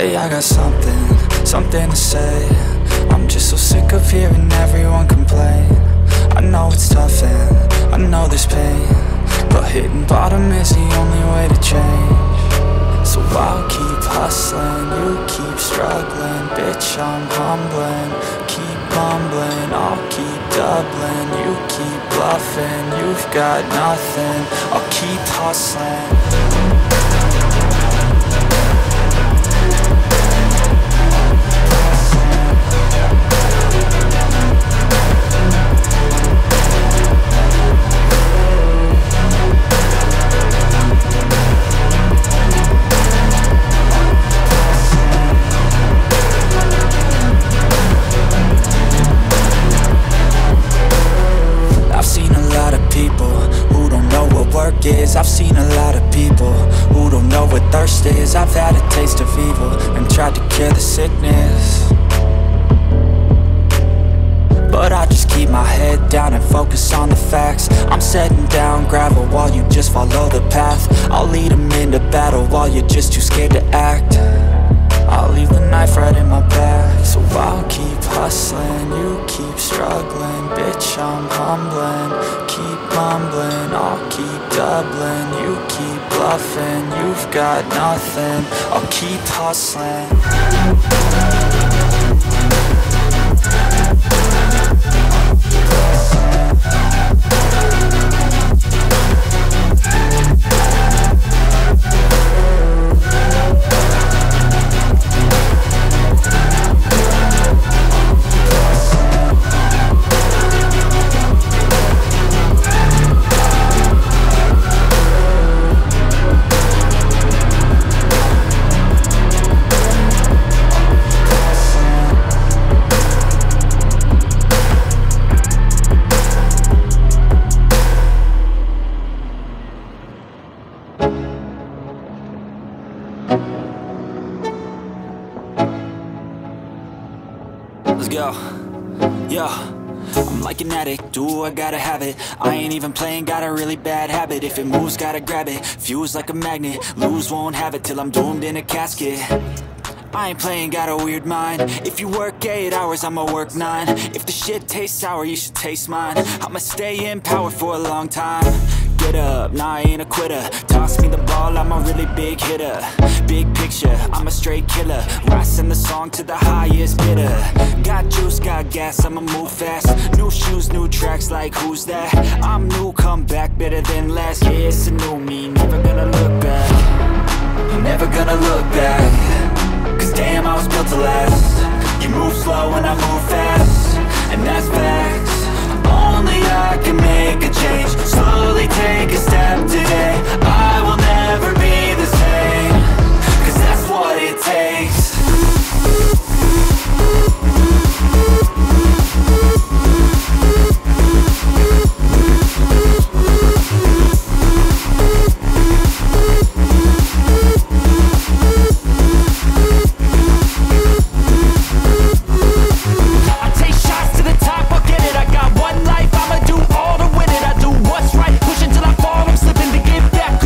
Hey, I got something to say. I'm just so sick of hearing everyone complain. I know it's tough and I know there's pain, but hitting bottom is the only way to change. So I'll keep hustling, you keep struggling. Bitch, I'm humbling, keep bumbling. I'll keep doubling, you keep bluffing. You've got nothing, I'll keep hustling. I've seen a lot of people who don't know what thirst is. I've had a taste of evil and tried to cure the sickness, but I just keep my head down and focus on the facts. I'm setting down gravel while you just follow the path. I'll lead them into battle while you're just too scared to act. I'll leave the knife right in my back. So I'll keep hustling, you keep struggling. Bitch, I'm humbling, keep mumbling. I'll keep doubling, you keep bluffing. You've got nothing, I'll keep hustling. Let's go. Yo, I'm like an addict, do I gotta have it. I ain't even playing, got a really bad habit. If it moves, gotta grab it, fuse like a magnet. Lose, won't have it till I'm doomed in a casket. I ain't playing, got a weird mind. If you work 8 hours, I'ma work 9. If the shit tastes sour, you should taste mine. I'ma stay in power for a long time. Get up, nah, I ain't a quitter. Toss me the ball, I'm a really big hitter. Big picture, I'm a straight killer. Rising the song to the highest bidder. Got juice, got gas, I'ma move fast. New shoes, new tracks, like who's that? I'm new, come back, better than last. Yeah, it's a new me, never gonna look back. I'm never gonna look back, cause damn, I was built to last. You move slow and I move fast, and that's facts. Only I can make a change. Slowly take a step today. I will never be the same, cause that's what it takes. One life, I'ma do all to win it. I do what's right, push until I fall, I'm slipping to get back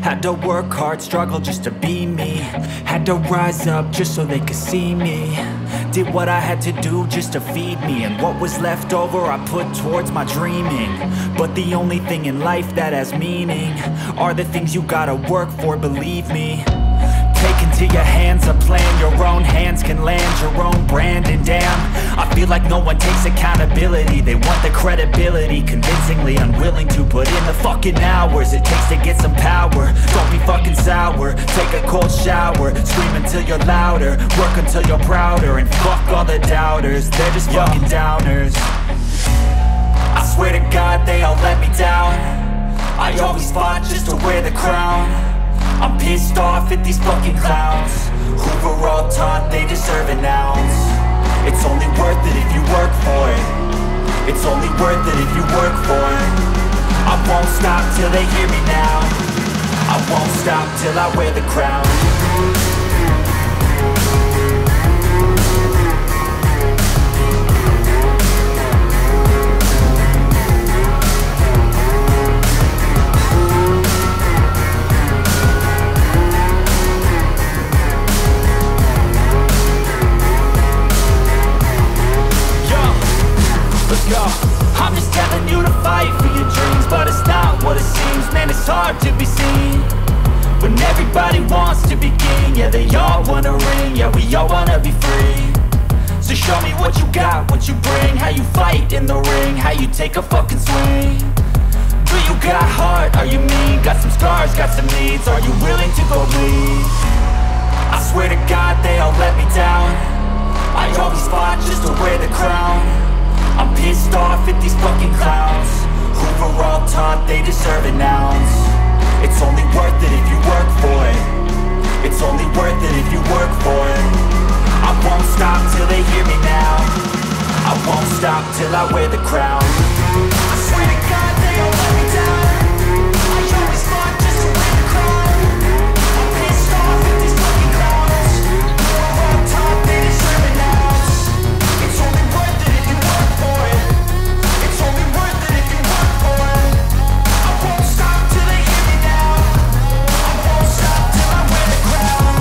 Had to work hard, struggle just to be me. Had to rise up just so they could see me. Did what I had to do just to feed me, and what was left over I put towards my dreaming. But the only thing in life that has meaning are the things you gotta work for, believe me. Take into your hands a plan, your own hands can land your own brand. And damn, I feel like no one takes accountability. They want the credibility, convincingly unwilling to put in the fucking hours it takes to get some power. Don't be fucking sour, take a cold shower, scream until you're louder, work until you're prouder. And fuck all the doubters, they're just fucking downers. I swear to God they all let me down. I always fought just to wear the crown. I'm pissed off at these fucking clowns who were all taught they deserve an ounce. It's only worth it if you work for it. It's only worth it if you work for it. I won't stop till they hear me now. I won't stop till I wear the crown. I'm just telling you to fight for your dreams, but it's not what it seems. Man, it's hard to be seen when everybody wants to be king. Yeah, they all wanna ring, yeah, we all wanna be free. So show me what you got, what you bring, how you fight in the ring, how you take a fucking swing. Do you got heart, are you mean? Got some scars, got some needs, are you willing to go bleed? I swear to God they all let me down. I always fought just to wear the crown. I'm pissed off at these fucking clowns who were all taught they deserve an ounce. It's only worth it if you work for it. It's only worth it if you work for it. I won't stop till they hear me now. I won't stop till I wear the crown. I swear to God they all let me down. I always fought just to wear the crown. I'm pissed off at these fucking clowns who were all taught they deserve an ounce. It's only worth it if you work for it. It's only worth it if you work for it. I won't stop till they hear me now. I won't stop till I wear the crown.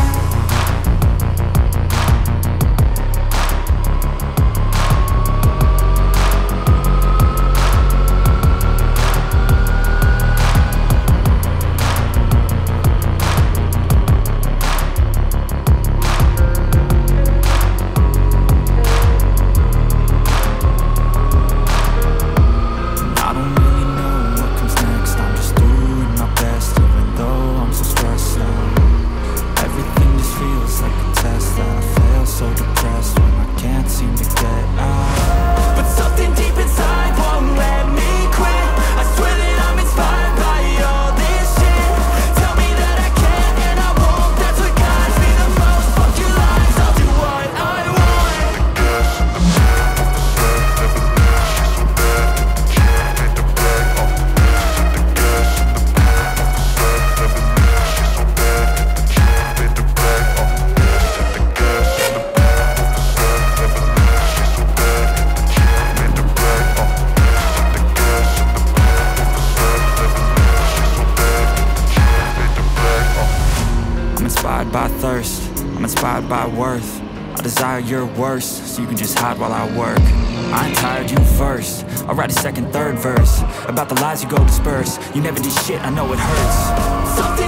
By thirst, I'm inspired by worth. I desire your worst, so you can just hide while I work. I ain't tired, you first. I'll write a second, third verse about the lies you go disperse. You never did shit, I know it hurts. Something